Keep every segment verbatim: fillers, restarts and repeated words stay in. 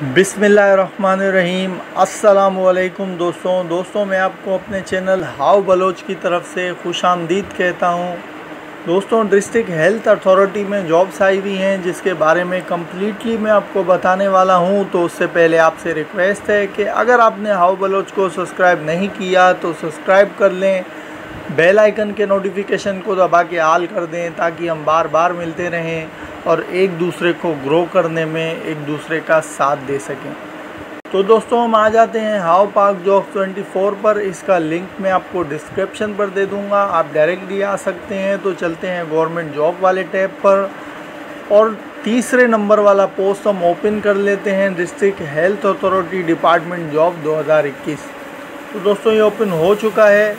बिस्मिल्लाहिर्रहमानिर्रहीम। अस्सलामुअलैकुम दोस्तों दोस्तों मैं आपको अपने चैनल हाउ बलोच की तरफ से खुशामदीद कहता हूं। दोस्तों डिस्ट्रिक्ट हेल्थ अथॉरिटी में जॉब्स आई हुई हैं जिसके बारे में कम्प्लीटली मैं आपको बताने वाला हूं। तो उससे पहले आपसे रिक्वेस्ट है कि अगर आपने हाउ बलोच को सब्सक्राइब नहीं किया तो सब्सक्राइब कर लें, बेल आइकन के नोटिफिकेशन को दबा के ऑल कर दें ताकि हम बार बार मिलते रहें और एक दूसरे को ग्रो करने में एक दूसरे का साथ दे सकें। तो दोस्तों हम आ जाते हैं हाउ पाक जॉब चौबीस पर। इसका लिंक मैं आपको डिस्क्रिप्शन पर दे दूंगा, आप डायरेक्टली आ सकते हैं। तो चलते हैं गवर्नमेंट जॉब वाले टैब पर और तीसरे नंबर वाला पोस्ट हम ओपन कर लेते हैं, district health authority department job दो हज़ार इक्कीस। तो दोस्तों ये ओपन हो चुका है।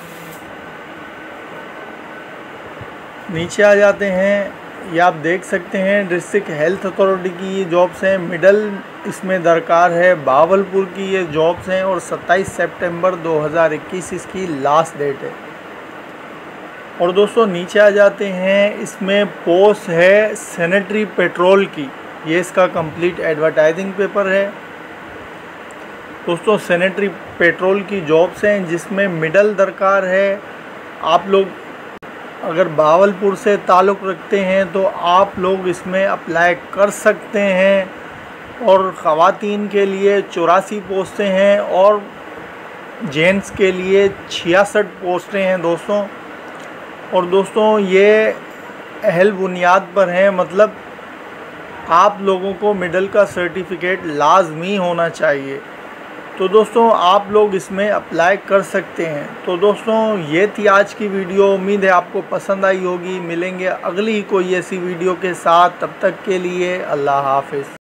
नीचे आ जाते हैं, ये आप देख सकते हैं डिस्ट्रिक्ट हेल्थ अथॉरिटी की ये जॉब्स हैं। मिडल इसमें दरकार है, भावलपुर की ये जॉब्स हैं और सत्ताईस सितंबर दो हज़ार इक्कीस इसकी लास्ट डेट है। और दोस्तों नीचे आ जाते हैं, इसमें पोस्ट है सैनिटरी पेट्रोल की, ये इसका कंप्लीट एडवर्टाइजिंग पेपर है। दोस्तों सैनिटरी पेट्रोल की जॉब्स हैं जिसमें मिडल दरकार है। आप लोग अगर भावलपुर से ताल्लुक़ रखते हैं तो आप लोग इसमें अप्लाई कर सकते हैं। और ख़वातीन के लिए चौरासी पोस्टें हैं और जेंट्स के लिए छियासठ पोस्टें हैं दोस्तों। और दोस्तों ये अहल बुनियाद पर हैं, मतलब आप लोगों को मिडल का सर्टिफिकेट लाजमी होना चाहिए। तो दोस्तों आप लोग इसमें अप्लाई कर सकते हैं। तो दोस्तों ये थी आज की वीडियो, उम्मीद है आपको पसंद आई होगी। मिलेंगे अगली कोई ऐसी वीडियो के साथ, तब तक के लिए अल्लाह हाफ़िज़।